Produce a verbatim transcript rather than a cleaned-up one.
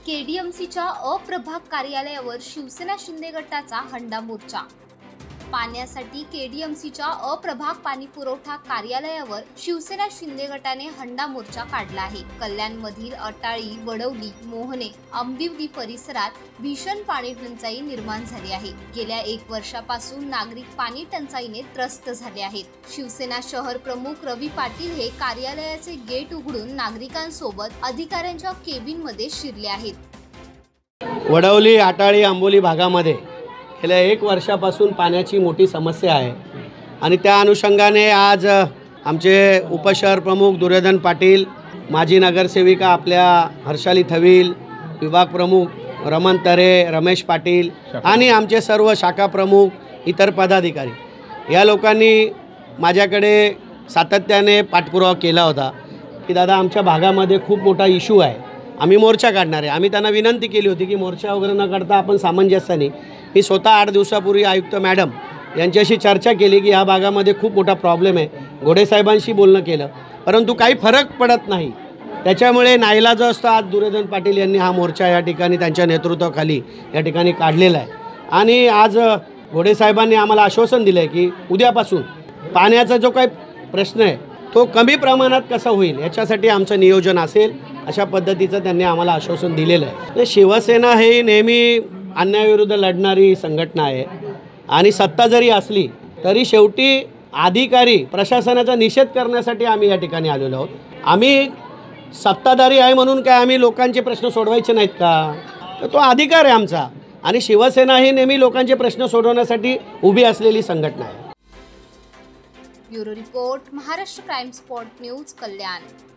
केडीएमसीच्या अप्रभाग कार्यालयावर शिवसेना शिंदे गटाचा हंडा मोर्चा। पाण्यासाठी केडीएमसीच्या अप्रभाग पाणी पुरवठा कार्यालयावर शिवसेना शिंदे गटाने हंडा मोर्चा काढला आहे। कल्याणमधील अटाळी, वडवली, मोहने, आंबिवली परिसरात भीषण पाणी टंचाई निर्माण झाली आहे। गेल्या एक वर्षापासून नागरिक पाणी टंचाईने त्रस्त झाले आहेत। शिवसेना शहर प्रमुख रवी पाटील हे कार्यालयाचे गेट उघडून नागरिकांसोबत अधिकाऱ्यांच्या केबिनमध्ये शिरले आहेत। वडवली, अटाळी, आंबोली भागामध्ये गेल्या एक वर्षापासून पाण्याची मोठी समस्या आहे आणि त्या अनुषंगाने आज आमचे उपशहर प्रमुख दुर्योधन पाटील, माजी नगरसेविका आपल्या हर्षाली थविल, विभाग प्रमुख रमण तरे, रमेश पाटील आणि आमचे सर्व शाखा प्रमुख, इतर पदाधिकारी या लोकांनी माझ्याकडे सातत्याने पाठपुरावा केला होता की दादा आमच्या भागामध्ये खूप मोठा इश्यू आहे, आम्ही मोर्चा काढणार आहे। आम्ही त्यांना विनंती केली होती की मोर्चा वगैरे न करता आपण सामंजस्याने, मी स्वतः आठ दिवसापूर्वी आयुक्त मॅडम यांच्याशी चर्चा केली की या भागामध्ये खूप मोठा प्रॉब्लेम आहे, घोडे साहेबांशी बोलणं केलं, परंतु काही फरक पडत नाही। त्याच्यामुळे नाईलाज असतो आज दुर्योधन पाटील यांनी हा मोर्चा या ठिकाणी त्यांच्या नेतृत्वाखाली या ठिकाणी काढलेला आहे। आणि आज घोडे साहेबांनी आम्हाला आश्वासन दिलं आहे की उद्यापासून पाण्याचा जो काही प्रश्न आहे तो कमी प्रमाणात कसा होईल याच्यासाठी आमचं नियोजन असेल, अशा पद्धतीचं त्यांनी आम्हाला आश्वासन दिलेलं आहे। शिवसेना हे नेहमी अन्यायाविरुद्ध लढणारी संघटना आहे आणि सत्ता जरी असली तरी शेवटी अधिकारी प्रशासनाचा निषेध करण्यासाठी आम्ही या ठिकाणी आलेलो आहोत। आम्ही सत्ताधारी आहे म्हणून काय आम्ही लोकांचे प्रश्न सोडवायचे नाहीत का? तर तो अधिकार आहे आमचा आणि शिवसेना ही नेहमी लोकांचे प्रश्न सोडवण्यासाठी उभी असलेली संघटना आहे। Bureau report, Maharashtra crime spot news, कल्याण।